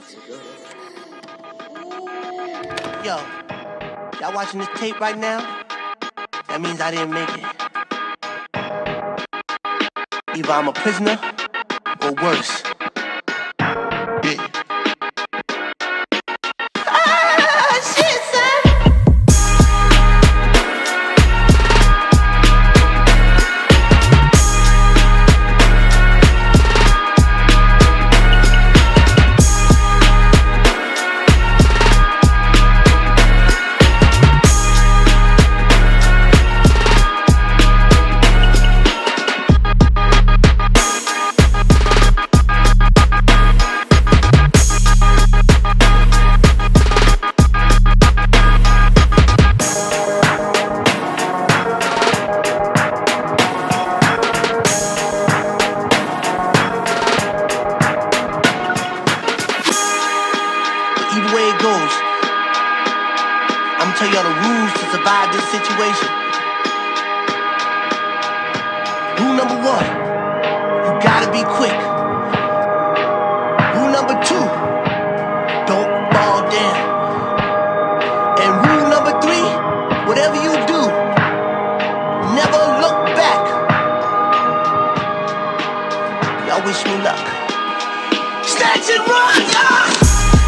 Yo, y'all watching this tape right now? That means I didn't make it. Either I'm a prisoner or worse. Yeah. Tell y'all the rules to survive this situation. Rule number 1, you gotta be quick. Rule number 2, don't fall down. And rule number 3, whatever you do, never look back. Y'all wish me luck. Snatch and run, y'all!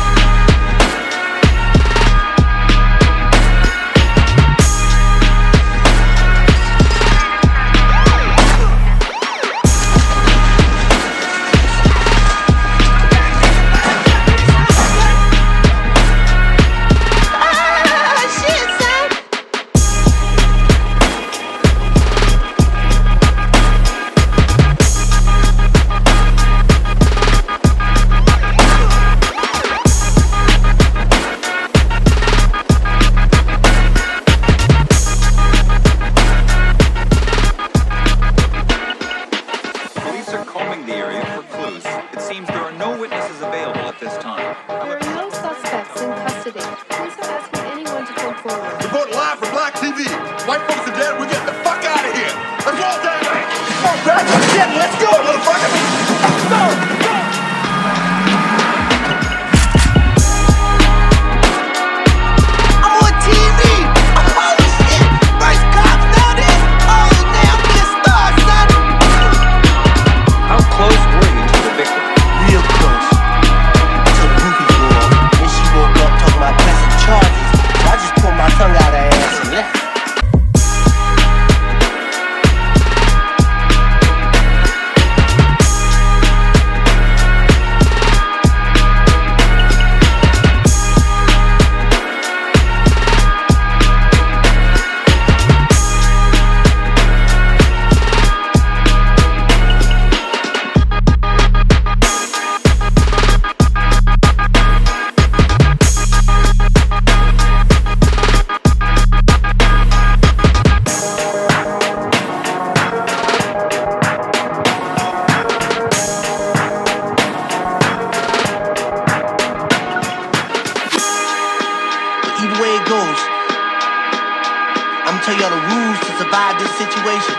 Tell y'all the rules to survive this situation.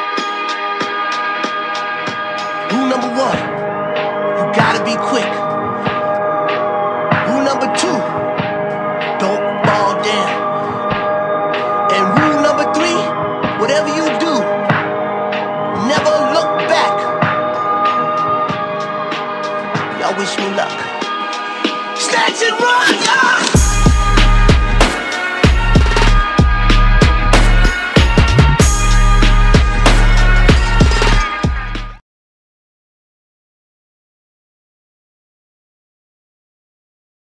Rule number 1, you gotta be quick. Rule number 2, don't fall down. And rule number 3, whatever you do, never look back. Y'all wish me luck. Snatch and run, y'all!